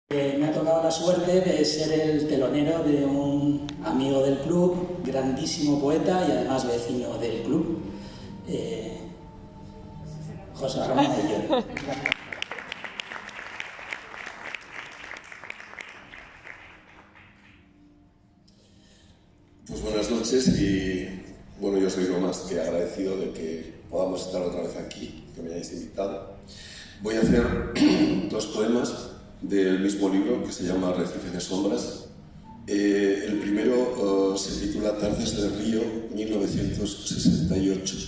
Me ha tocado la suerte de ser el telonero de un amigo del club, grandísimo poeta y además vecino del club, José Ramón Ayllón. Pues buenas noches y bueno, yo soy lo más que agradecido de que podamos estar otra vez aquí, que me hayáis invitado. Voy a hacer dos poemas del mismo libro que se llama Arrecife de sombras. El primero se titula Tardes del Río, 1968.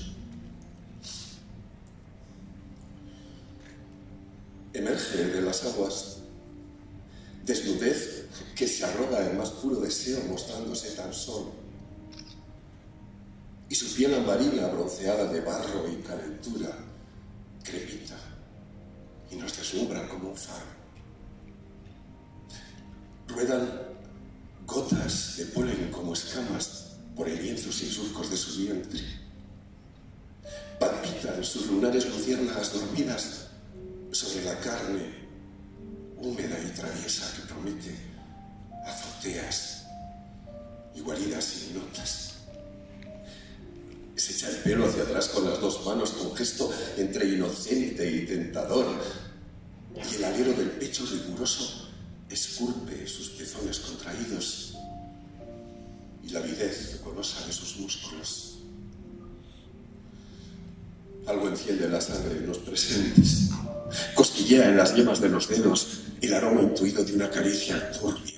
Emerge de las aguas desnudez que se arroga el más puro deseo mostrándose tan solo, y su piel amarilla bronceada de barro y calentura crepita y nos deslumbra como un faro. Ruedan gotas de polen como escamas por el lienzo sin surcos de su vientre. Palpitan sus lunares luciérnagas dormidas sobre la carne húmeda y traviesa que promete azoteas y guaridas ignotas. Se echa el pelo hacia atrás con las dos manos con gesto entre inocente y tentador, y el alero del pecho riguroso esculpe sus pezones contraídos y la avidez golosa de sus músculos. Algo enciende la sangre en los presentes, cosquillea en las yemas de los dedos el aroma intuido de una caricia turbia.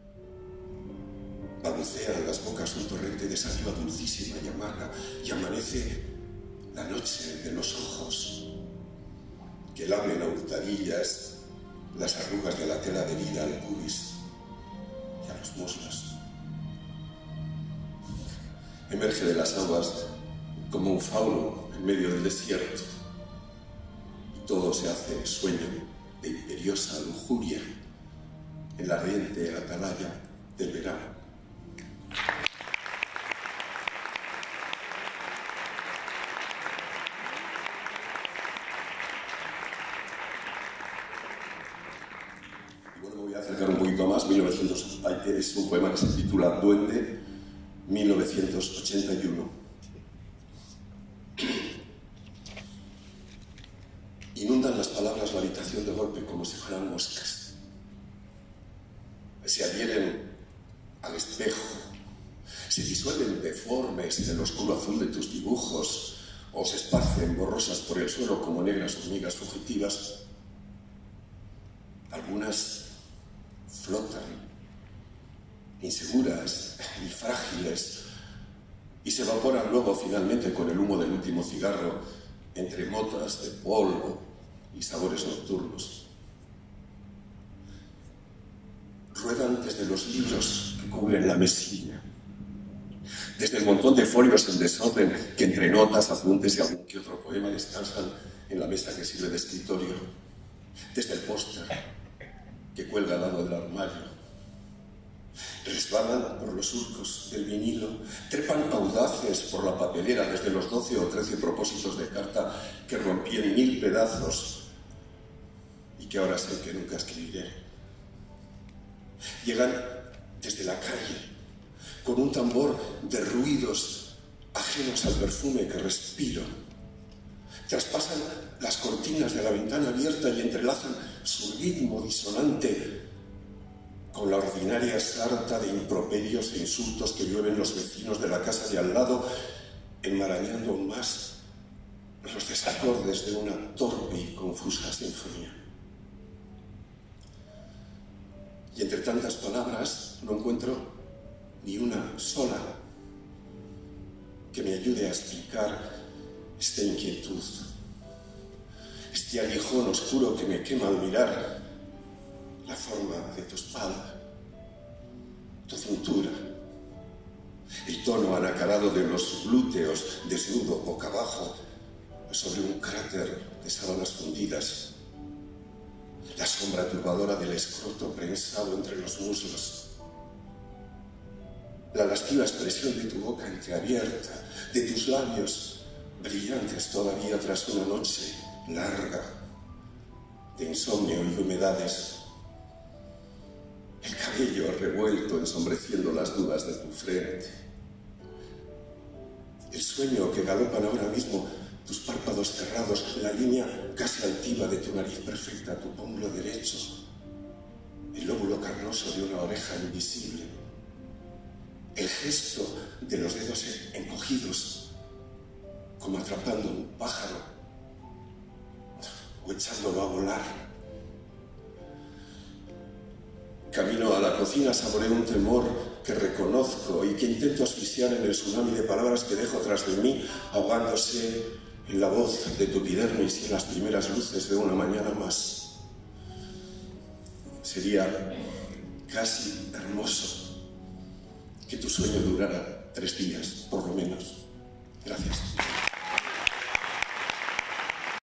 Balbucea en las bocas un torrente de saliva dulcísima y amarga, y amanece la noche de los ojos que lamen a hurtadillas las arrugas de la tela adherida al pubis y a los muslos. Emerge de las aguas como un fauno en medio del desierto, y todo se hace sueño de imperiosa lujuria en la ardiente atalaya del verano. Y bueno, me voy a acercar un poquito más. Es un poema que se titula Duende, 1981. Inundan las palabras la habitación de golpe como si fueran moscas. Se adhieren al espejo, se disuelven deformes en el oscuro azul de tus dibujos o se esparcen borrosas por el suelo como negras hormigas fugitivas. Algunas flotan, inseguras y frágiles, y se evaporan luego finalmente con el humo del último cigarro entre motas de polvo y sabores nocturnos. Ruedan desde los libros que cubren la mesilla, desde el montón de folios en desorden que entre notas, apuntes y algún que otro poema descansan en la mesa que sirve de escritorio, desde el póster que cuelga al lado del armario. Resbalan por los surcos del vinilo, trepan audaces por la papelera desde los 12 o 13 propósitos de carta que rompí en 1000 pedazos y que ahora sé que nunca escribiré. Llegan desde la calle con un tambor de ruidos ajenos al perfume que respiro. Traspasan las cortinas de la ventana abierta y entrelazan su ritmo disonante con la ordinaria sarta de improperios e insultos que llueven los vecinos de la casa de al lado, enmarañando aún más los desacordes de una torpe y confusa sinfonía. Y entre tantas palabras no encuentro ni una sola que me ayude a explicar esta inquietud, este aguijón oscuro que me quema al mirar la forma de tu espalda, tu cintura, el tono anacarado de los glúteos desnudo boca abajo sobre un cráter de sábanas fundidas, la sombra turbadora del escroto prensado entre los muslos, la lasciva expresión de tu boca entreabierta, de tus labios brillantes todavía tras una noche larga de insomnio y humedades, revuelto ensombreciendo las dudas de tu frente. El sueño que galopan ahora mismo tus párpados cerrados, la línea casi altiva de tu nariz perfecta, tu pómulo derecho, el lóbulo carnoso de una oreja invisible, el gesto de los dedos encogidos, como atrapando un pájaro o echándolo a volar. Camino a la cocina, saboreo un temor que reconozco y que intento asfixiar en el tsunami de palabras que dejo tras de mí, ahogándose en la voz de tu epidermis y en las primeras luces de una mañana más. Sería casi hermoso que tu sueño durara 3 días, por lo menos. Gracias.